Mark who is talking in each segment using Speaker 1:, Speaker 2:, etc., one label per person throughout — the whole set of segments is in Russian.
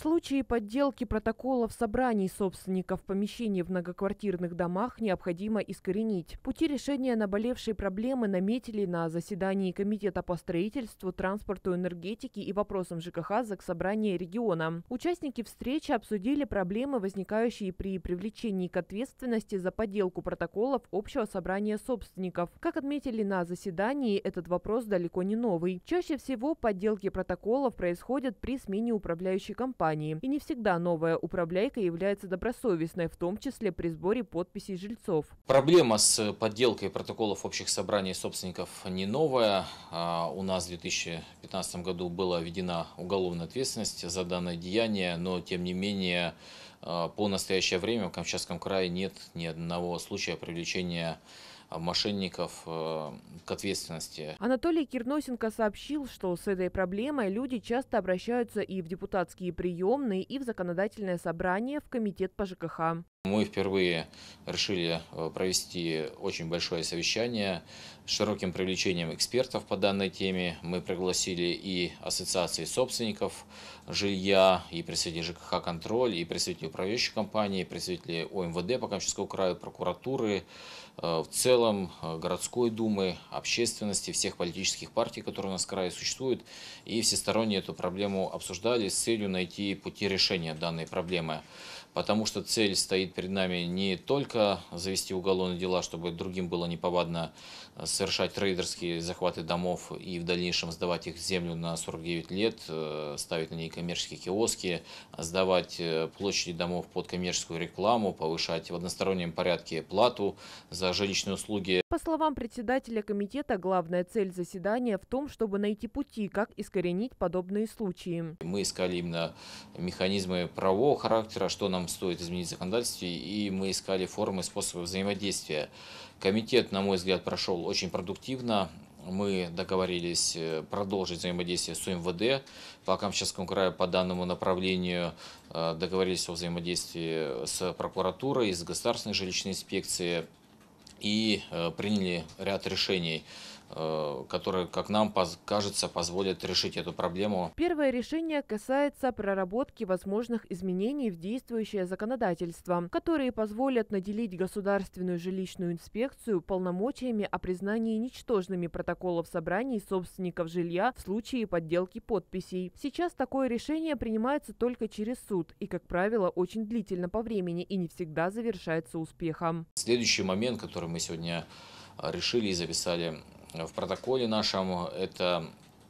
Speaker 1: Случаи подделки протоколов собраний собственников помещений в многоквартирных домах необходимо искоренить. Пути решения наболевшей проблемы наметили на заседании Комитета по строительству, транспорту, энергетике и вопросам ЖКХ Заксобрания региона. Участники встречи обсудили проблемы, возникающие при привлечении к ответственности за подделку протоколов общего собрания собственников. Как отметили на заседании, этот вопрос далеко не новый. Чаще всего подделки протоколов происходят при смене управляющей компании. И не всегда новая управляйка является добросовестной, в том числе при сборе подписей жильцов.
Speaker 2: Проблема с подделкой протоколов общих собраний собственников не новая. У нас в 2015 году была введена уголовная ответственность за данное деяние, но тем не менее по настоящее время в Камчатском крае нет ни одного случая привлечения мошенников к ответственности.
Speaker 1: Анатолий Кирносенко сообщил, что с этой проблемой люди часто обращаются и в депутатские приемные, и в законодательное собрание, в комитет по ЖКХ.
Speaker 2: Мы впервые решили провести очень большое совещание с широким привлечением экспертов по данной теме. Мы пригласили и ассоциации собственников жилья, и представители ЖКХ «Контроль», и представители управляющей компании, и представители ОМВД по Камчатскому краю, прокуратуры, в целом городской думы, общественности, всех политических партий, которые у нас в крае существуют. И всесторонне эту проблему обсуждали с целью найти пути решения данной проблемы. Потому что цель стоит перед нами не только завести уголовные дела, чтобы другим было неповадно совершать рейдерские захваты домов и в дальнейшем сдавать их в землю на 49 лет, ставить на ней коммерческие киоски, сдавать площади домов под коммерческую рекламу, повышать в одностороннем порядке плату за жилищные услуги.
Speaker 1: По словам председателя комитета, главная цель заседания в том, чтобы найти пути, как искоренить подобные случаи.
Speaker 2: Мы искали именно механизмы правового характера, что нам стоит изменить в законодательстве, и мы искали формы и способы взаимодействия. Комитет, на мой взгляд, прошел очень продуктивно. Мы договорились продолжить взаимодействие с УМВД по Камчатскому краю по данному направлению, договорились о взаимодействии с прокуратурой, с государственной жилищной инспекцией и приняли ряд решений, которые, как нам кажется, позволят решить эту проблему.
Speaker 1: Первое решение касается проработки возможных изменений в действующее законодательство, которые позволят наделить Государственную жилищную инспекцию полномочиями о признании ничтожными протоколов собраний собственников жилья в случае подделки подписей. Сейчас такое решение принимается только через суд и, как правило, очень длительно по времени и не всегда завершается успехом.
Speaker 2: Следующий момент, который мы сегодня решили и записали в протоколе нашем, это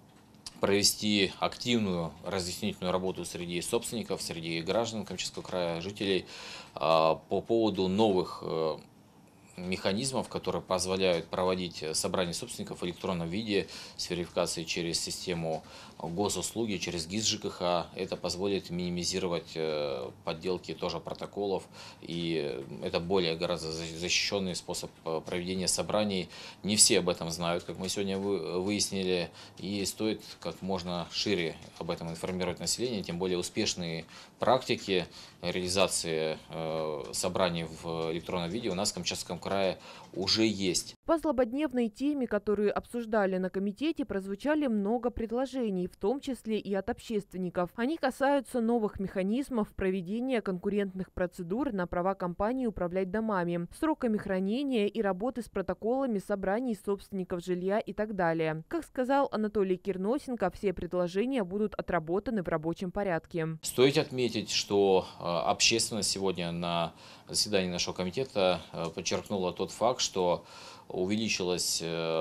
Speaker 2: провести активную разъяснительную работу среди собственников, среди граждан Камчатского края, жителей по поводу новых механизмов, которые позволяют проводить собрание собственников в электронном виде с верификацией через систему госуслуги, через ГИС ЖКХ. Это позволит минимизировать подделки тоже протоколов, и это более гораздо защищенный способ проведения собраний. Не все об этом знают, как мы сегодня выяснили, и стоит как можно шире об этом информировать население, тем более успешные практики реализации собраний в электронном виде у нас в Камчатском крае уже есть.
Speaker 1: По злободневной теме, которую обсуждали на комитете, прозвучали много предложений, в том числе и от общественников. Они касаются новых механизмов проведения конкурентных процедур на права компании управлять домами, сроками хранения и работы с протоколами собраний собственников жилья и так далее. Как сказал Анатолий Кирносенко, все предложения будут отработаны в рабочем порядке.
Speaker 2: Стоит отметить, что общественность сегодня на заседании нашего комитета подчеркнула тот факт, что увеличилось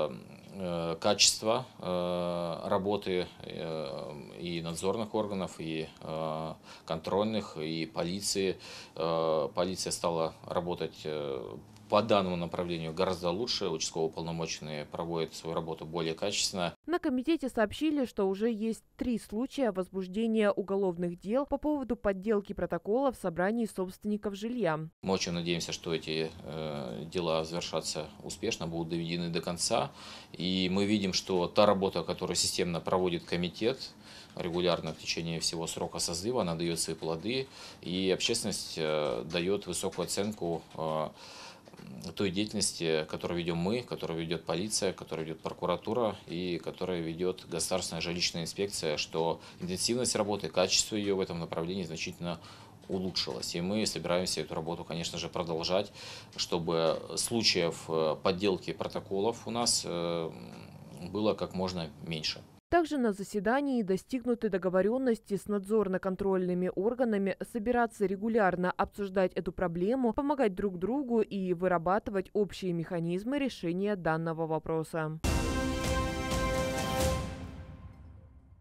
Speaker 2: качество работы и надзорных органов, и контрольных, и полиции. Полиция стала работать по данному направлению гораздо лучше, участковые уполномоченные проводят свою работу более качественно.
Speaker 1: На комитете сообщили, что уже есть 3 случая возбуждения уголовных дел по поводу подделки протоколов собраний собственников жилья.
Speaker 2: Мы очень надеемся, что эти дела завершатся успешно, будут доведены до конца. И мы видим, что та работа, которую системно проводит комитет, регулярно в течение всего срока созыва, она дает свои плоды, и общественность дает высокую оценку той деятельности, которую ведем мы, которую ведет полиция, которую ведет прокуратура и которую ведет Государственная жилищная инспекция, что интенсивность работы, качество ее в этом направлении значительно улучшилось. И мы собираемся эту работу, конечно же, продолжать, чтобы случаев подделки протоколов у нас было как можно меньше.
Speaker 1: Также на заседании достигнуты договоренности с надзорно-контрольными органами собираться регулярно, обсуждать эту проблему, помогать друг другу и вырабатывать общие механизмы решения данного вопроса.